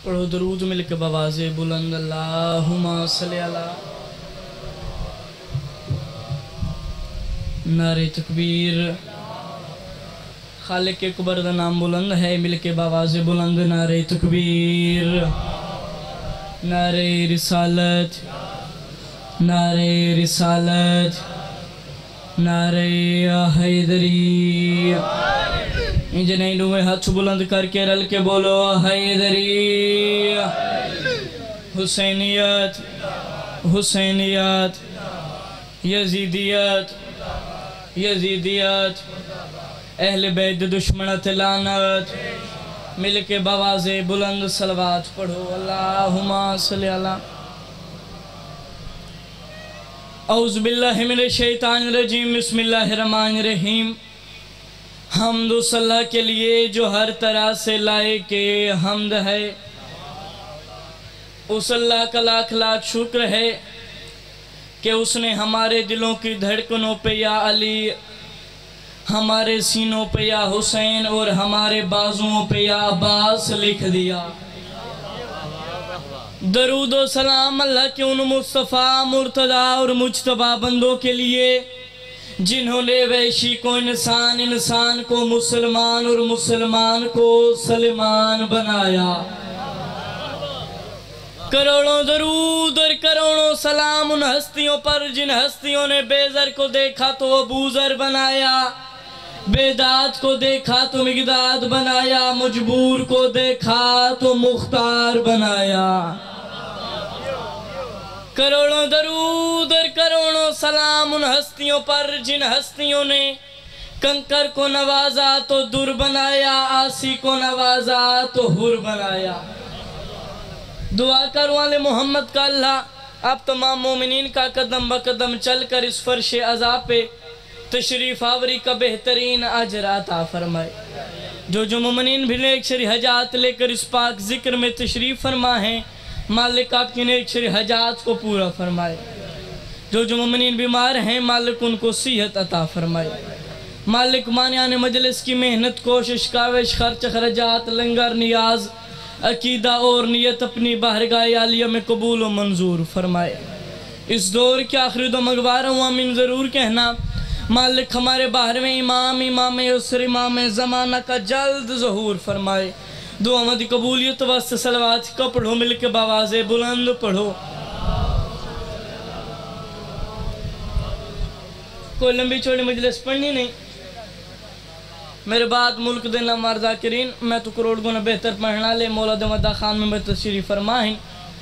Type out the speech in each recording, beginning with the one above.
پڑھو درود مل کے بآواز بلند اللہم صلی علی نعرہ تکبیر خالق اکبر دا نام بلند ہے مل کے بآواز بلند نعرہ تکبیر نعرہ رسالت نعرہ رسالت نعرہ حیدری انجنین ہوئے ہاتھ بلند کر کے رل کے بولو حیدری حسینیت حسینیت یزیدیت یزیدیت اہل بیت دشمنت لعنت مل کے بآواز بلند صلوات پڑھو اللہم صلی علی اعوذ باللہ من الشیطان الرجیم بسم اللہ الرحمن الرحیم حمد و صلاح کے لیے جو ہر طرح سے لائق حمد ہے اس اللہ کا لاکھ لاکھ شکر ہے کہ اس نے ہمارے دلوں کی دھڑکنوں پہ یا علی ہمارے سینوں پہ یا حسین اور ہمارے بازوؤں پہ یا عباس لکھ دیا درود و سلام اللہ کے ان مصطفیٰ مرتضیٰ اور مجتبیٰ بندوں کے لیے جنہوں نے وحشی کو انسان انسان کو مسلمان اور مسلمان کو سلمان بنایا کروڑوں درود اور کروڑوں سلام ان ہستیوں پر جن ہستیوں نے بیزر کو دیکھا تو ابوذر بنایا بیداد کو دیکھا تو مقداد بنایا مجبور کو دیکھا تو مختار بنایا کروڑوں درود اور کروڑوں سلام ان ہستیوں پر جن ہستیوں نے کنکر کو نوازا تو در بنایا آسی کو نوازا تو حر بنایا دعا کرو آل محمد کا اللہ آپ تمام مومنین کا قدم بقدم چل کر اس فرش عذاب پہ تشریف آوری کا بہترین اجر عطا فرمائے جو مومنین بھی نیک شری حجات لے کر اس پاک ذکر میں تشریف فرما ہیں مالک آپ کی نیک شری حجات کو پورا فرمائے جو مومنین بیمار ہیں مالک ان کو صحت عطا فرمائے مالک مانیان مجلس کی محنت کوشش کاوش خرچ خرجات لنگر نیاز عقیدہ اور نیت اپنی بارگاہ عالیہ میں قبول و منظور فرمائے اس دور کے آخری دو مغوار ہوں آمین ضرور کہنا مالک ہمارے باہر میں امام اسر امام زمانہ کا جلد ظہور فرمائے دعا مدی قبولیت واسطے صلوات کا پڑھو مل کے بآواز بلند پڑھو کوئی لمبی چوڑی مجلس پڑھنی نہیں میرے بعد ملک دینا مارذاکرین میں تو کروڑ گنا بہتر پڑھنا لے مولا دمدہ خان میں تشریف فرمائیں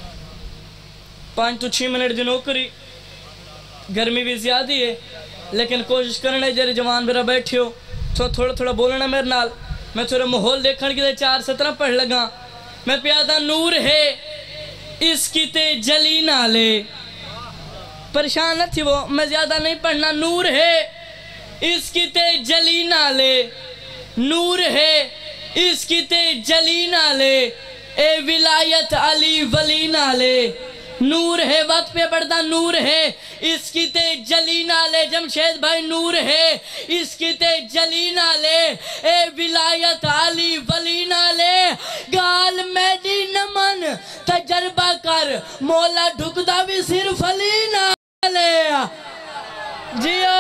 5 تو 6 منٹ دی نوکری گرمی بھی زیادہ ہے لیکن کوشش کرنا ہے جرے جوان میرا بیٹھے ہو تھوڑا تھوڑا بولنا میرے نال میں تھوڑا ماحول دیکھنے کے 4-17 پڑھ لگا میں پیادہ نور ہے اس کی تے جلی نالے پریشان نہ تھی وہ میں زیادہ نہیں پڑھنا نور ہے اس کی تے جلی نالے نور ہے اس کی تے جلی نالے اے ولایت علی ولی نالے نور ہے وقت پہ پڑھتا نور ہے اس کی تے جلی نالے جمشید بھائی نور ہے اس کی تے جلی نالے اے ولایت علی ولی نالے گال میڈی نمن تجربہ کر مولا ڈھکدا بھی صرف علی نالے جیو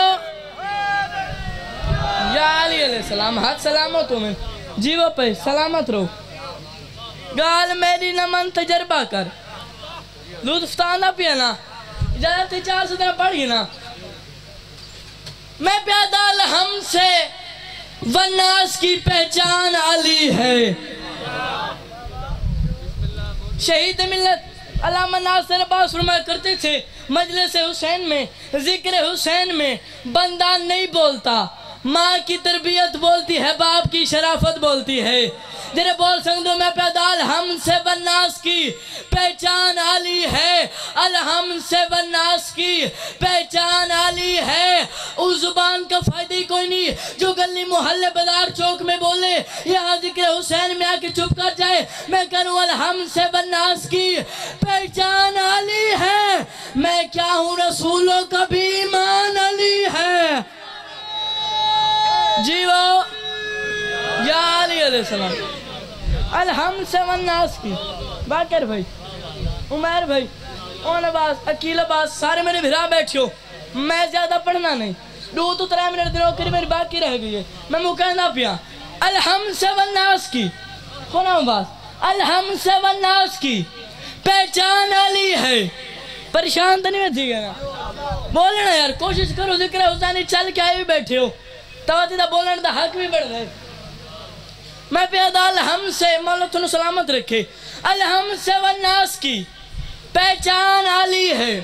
یا علی علیہ السلام حق سلامت ہو میں جیو پہ سلامت رہو گال میڈی نمن تجربہ کر لطف تاندہ پینا اجازت 4-17 پڑھ گی نا میں پیادہ الہم سے والناس کی پہچان علی ہے شہید ملت علامہ ناصر عباس فرمایا کرتے تھے مجلس حسین میں ذکر حسین میں بندہ نہیں بولتا ماں کی تربیت بولتی ہے باپ کی شرافت بولتی ہے جنہیں بول سکتے میں پیدا الہم سے والناس کی پہچان علی ہے الہم سے والناس کی پہچان علی ہے اس زبان کا فائدہ ہی کوئی نہیں جو گلی محلے بازار چوک میں بولے یہاں ذکر حسین میں آکے چپ کر جائے میں کروں الہم سے والناس کی پہچان علی ہے میں کیا ہوں رسولوں کا بھی ایمان علی ہے جیو یا علی علیہ السلام الحمد سے والناس کی باکر بھائی، عمیر بھائی، اون عباس، عقیل عباس، سارے میرے بھرا بیٹھے ہو. میں زیادہ پڑھنا نہیں، 2 تو 3 منٹ دنوں کری میری باقی رہ گئی ہے. میں مکہندہ پیا الحمد سے والناس کی خونا عباس، الحمد سے والناس کی پہچان علی ہے. پریشان تو نہیں ہوتی گیا بولنا یار، کوشش کرو. ذکر حسینی چل کے آئے بھی بیٹھے ہو، تواتیدہ بولنے دا حق بھی بڑھ رہے. میں پیدا الحمد سے، مولا تنو سلامت رکھے، الحمد سے والناس کی پہچان علی ہے.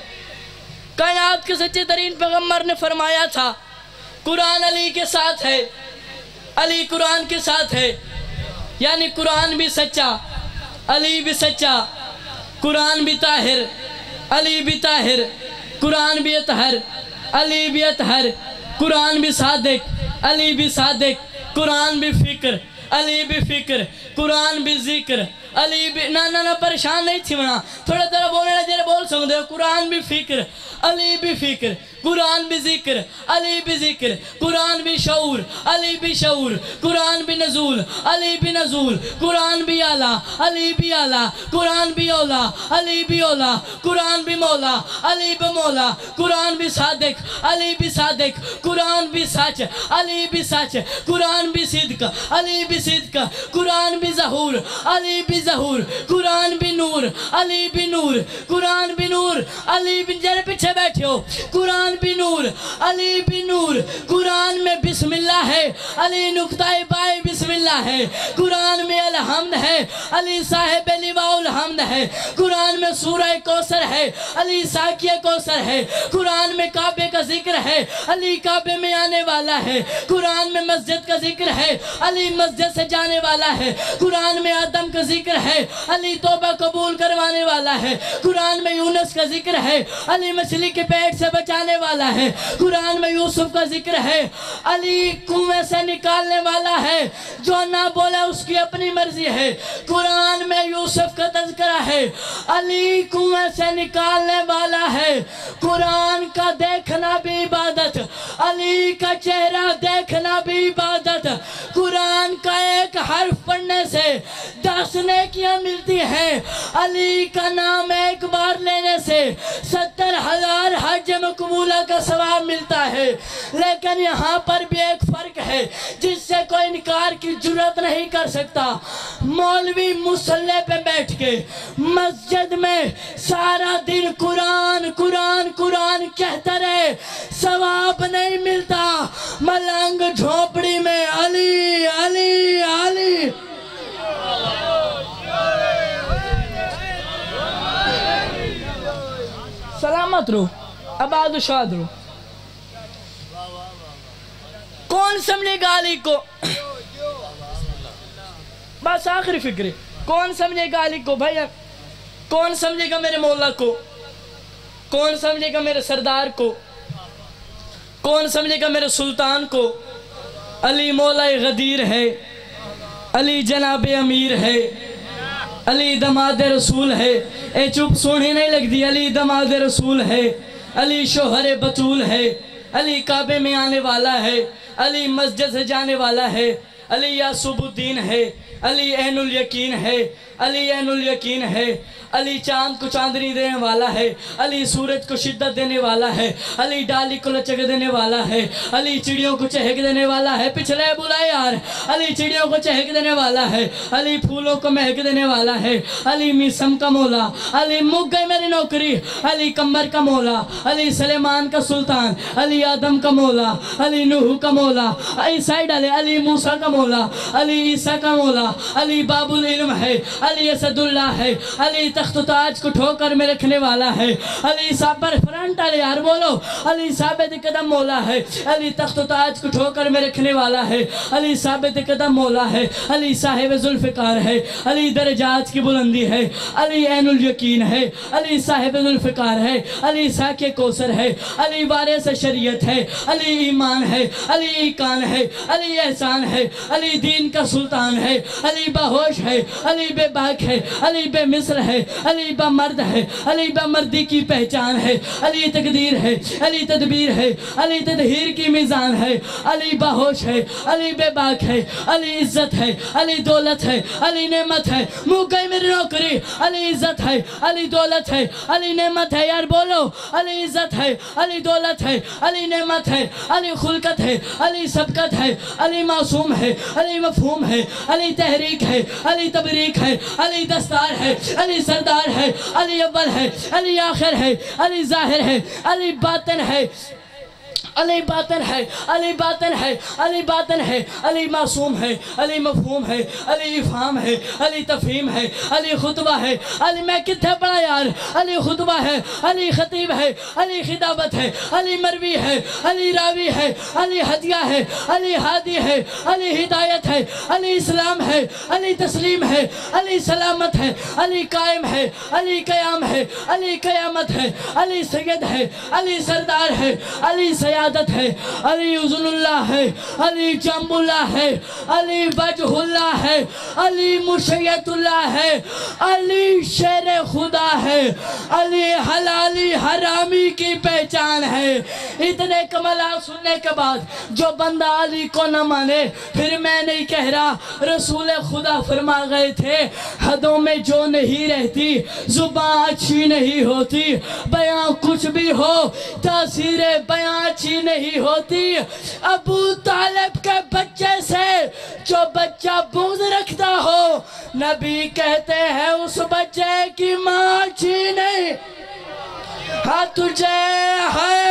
کائنات کے سچے ترین پیغمبر نے فرمایا تھا قرآن علی کے ساتھ ہے، علی قرآن کے ساتھ ہے. یعنی قرآن بھی سچا، علی بھی سچا، قرآن بھی طاہر، علی بھی طاہر، قرآن بھی اطہر، علی بھی اطہر، قرآن بھی صادق، علی بھی صادق، قرآن بھی فکر، علی بھی فکر، قرآن بھی ذکر، علی بھی نہ پریشان نہیں تھی وہاں. تھوڑا طرح بولنے لگے بول سکتے ہو. قرآن بھی فکر، علی بھی فکر، قرآن بھی ذکر، علی بھی ذکر، قرآن بھی شعور، علی بھی شعور، قرآن بھی نزول، علی بھی نزول، قرآن بھی اعلیٰ، علی بھی اعلیٰ، قرآن بھی اولا، علی بھی اولا، قرآن بھی مولا، علی بھی مولا، قرآن بھی صادق، علی بھی صادق، قرآن بھی سچ، علی بھی سچ، قرآن بھی صدق، علی بھی صدق، قرآن بھی ظہور، علی بھی ظہور، قرآن بھی نور، علی بھی نور، قرآن بھی نور، علی بھی جرے پیچھے بیٹھے ہو. قرآن بھی نور، علی بھی نور. قرآن میں بسم اللہ ہے، علی نقطہ بائے بسم اللہ ہے. قرآن میں الحمد ہے، علی صاحب لواء الحمد ہے. قرآن میں سورہ کوثر ہے، علی ساقیہ کوثر ہے. قرآن میں کعبے کا ذکر ہے، علی کعبے میں آنے والا ہے. قرآن میں مسجد کا ذکر ہے، علی مسجد سے جانے والا ہے. قرآن میں آدم کا ذکر ہے، علی توبہ قبول کروانے والا ہے. قرآن میں یونس کا ذکر ہے، علی مچھلی کے پیٹ سے بچانے والا ہے. قرآن میں یوسف کا ذکر ہے، علی کنویں سے نکالنے والا ہے. جو نہ بولے اس کی اپنی مرضی ہے. قرآن میں یوسف کا تذکرہ ہے، علی کنویں سے نکالنے والا ہے. قرآن کا دیکھنا بھی عبادت، علی کا چہرہ دیکھنا بھی عبادت. قرآن کا ایک حرف پڑھنے سے 10 نیکیاں ملتی ہیں. علی کا نام ایک بار لینے سے 70,000 حج مقبولہ کا ثواب ملتا ہے. لیکن یہاں پر بھی ایک فرق ہے جس سے کوئی انکار کی جرات نہیں کر سکتا. مولوی مصلی پہ بیٹھ کے مسجد میں سارا دن قرآن قرآن قرآن کہتا رہے، ثواب نہیں ملتا. ملنگ جھوپڑی میں علی علی علی. سلامت رو، آباد و شاد رو. کون سمجھے گا علی کو؟ بس آخری فکر، کون سمجھے گا علی کو؟ بھائی کون سمجھے گا میرے مولا کو؟ کون سمجھے گا میرے سردار کو؟ کون سمجھے گا میرے سلطان کو؟ علی مولا غدیر ہے، علی جناب امیر ہے، علی دماد رسول ہے. اے چپ سونی نہیں لگ دی. علی دماد رسول ہے، علی شوہر بطول ہے، علی کعبے میں آنے والا ہے، علی مسجد سے جانے والا ہے، علی یاسوب الدین ہے، علی عین الیقین ہے، علی عین الیقین ہے. علی چاند کو چاندنی دینے والا ہے، علی سورج کو شدت دینے والا ہے، علی ڈالی کو لچک دینے والا ہے، علی چڑیوں کو چہک دینے والا ہے. پچھلے بلا یار، علی چڑیوں کو چہک دینے والا ہے، علی پھولوں کو مہک دینے والا ہے، علی میسم کا مولا، علی مک گئی میری نوکری، علی کمبر کا مولا، علی سلیمان کا سلطان، علی آدم کا مولا، علی نوح کا مولا، علی موسیٰ کا مولا، علی عیسیٰ کا مولا، علی باب العلم ہے، علی اسد اللہ ہے، علی تخت و تاج کو ٹھوکر میں رکھنے والا ہے، علی صابر فرنٹ علی یار بولو، علی ثابت قدم مولا ہے، علی تخت و تاج کو ٹھوکر میں رکھنے والا ہے، علی ثابت قدم مولا ہے، علی صاحب ذوالفقار ہے، علی درجات کی بلندی ہے، علی عین الیقین ہے، علی صاحب ذوالفقار ہے، علی ساقی کوثر ہے، علی وارث شریعت ہے، علی ایمان ہے، علی ایقان ہے، علی احسان ہے، علی دین کا سلطان ہے، علی باہوش ہے، علی بے باک ہے، علی بے مثل ہے، علی با مرد ہے، علی با مردی کی پہچان ہے، علی تقدیر ہے، علی تدبیر ہے، علی تدہیر کی میزان ہے، علی باہوش ہے، علی بے باک ہے، علی عزت ہے، علی دولت ہے، علی نعمت ہے، منہ گئی میری نوکری، علی عزت ہے، علی دولت ہے، علی نعمت ہے، یار بولو، علی عزت ہے، علی دولت ہے، علی نعمت ہے، علی خلقت ہے، علی سبقت ہے، علی معصوم ہے، علی مفہوم ہے، علی تحریک ہے، علی تبریک ہے، علی دستار ہے، علی سردار ہے، علی اول ہے، علی آخر ہے، علی ظاہر ہے، علی باطن ہے، علی باطن ہے، علی باطن ہے، علی باطن ہے، علی معصوم ہے، علی مفہوم ہے، علی افہام ہے، علی تفہیم ہے، علی خطبہ ہے، علی میں کتھے پڑھا یار، علی خطبہ ہے، علی خطیب ہے، علی خطابت ہے، علی مروی ہے، علی راوی ہے، علی ہدیہ ہے، علی ہادی ہے، علی ہدایت ہے، علی اسلام ہے، علی تسلیم ہے، علی سلامت ہے، علی قائم ہے، علی قیام ہے، علی قیامت ہے، علی سید ہے، علی سردار ہے، علی سیادت ہے، علی اذن اللہ ہے، علی جنب اللہ ہے، علی وجہ اللہ ہے، علی مشیت اللہ ہے، علی شیر خدا ہے، علی حلالی حرامی کی پہچان ہے۔ اتنے کمالات سننے کے بعد جو بندہ علی کو نہ مانے، پھر میں نہیں کہہ رہا، رسول خدا فرما گئے تھے حدوں میں جو نہیں رہتی زبان اچھی نہیں ہوتی، بیان کچھ بھی ہو تاثیر بیان اچھی نہیں ہوتی۔ ابو طالب کے بچے سے جو بچہ بغض رکھتا ہو، نبی کہتے ہیں اس بچے کی ماں اچھی نہیں۔ ہاں تجھے ہے